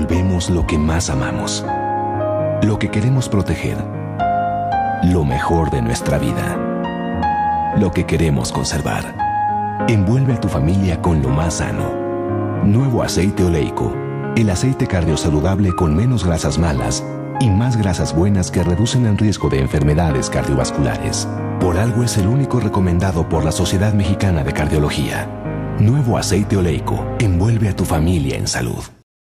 envolvemos lo que más amamos, lo que queremos proteger, lo mejor de nuestra vida, lo que queremos conservar. Envuelve a tu familia con lo más sano. Nuevo aceite oleico, el aceite cardiosaludable con menos grasas malas y más grasas buenas que reducen el riesgo de enfermedades cardiovasculares. Por algo es el único recomendado por la Sociedad Mexicana de Cardiología. Nuevo aceite oleico, envuelve a tu familia en salud.